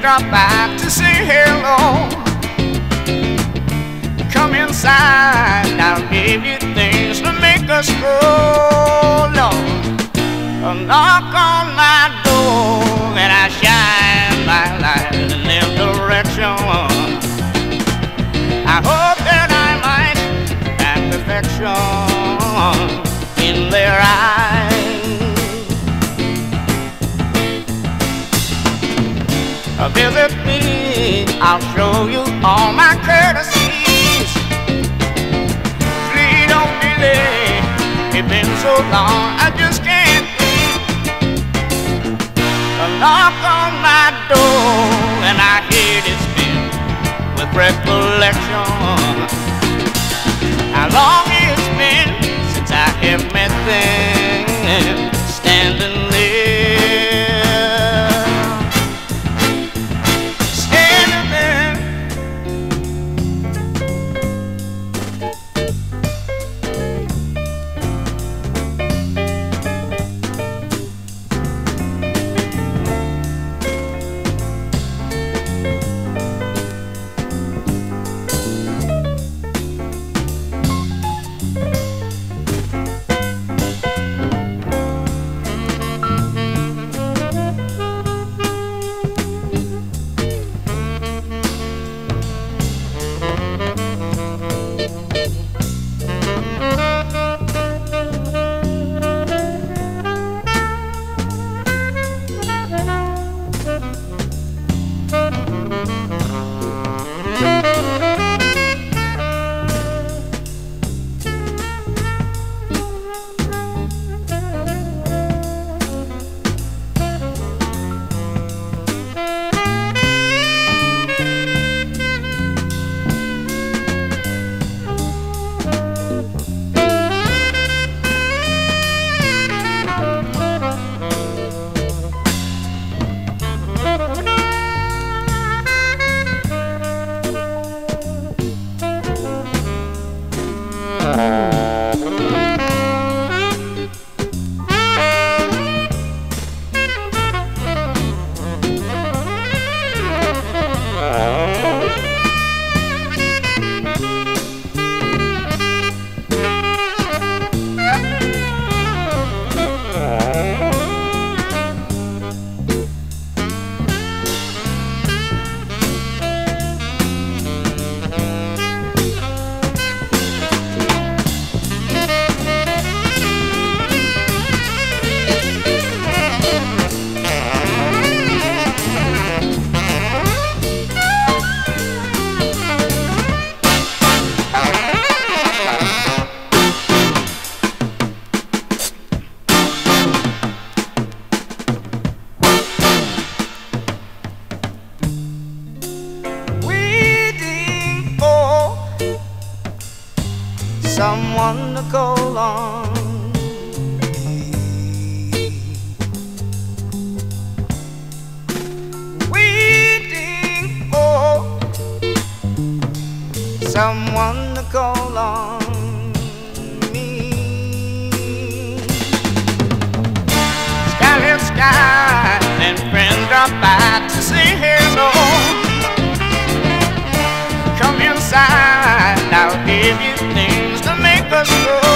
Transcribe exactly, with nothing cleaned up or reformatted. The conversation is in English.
drop by to say hello. Come inside, I'll give you things to make us grow, Lord. A knock on my door and I shine my light in their direction. I hope that I might find perfection in their eyes. Visit me, I'll show you all my courtesies. Please don't delay, it's been so long I just can't wait. A knock on my door and I hear it spin with recollection. How long it's been since I have met them standing there. Someone to call on, waiting for someone to call on me. Scarlet skies and friends drop by to say hello. Come inside, I'll give you things to make us grow.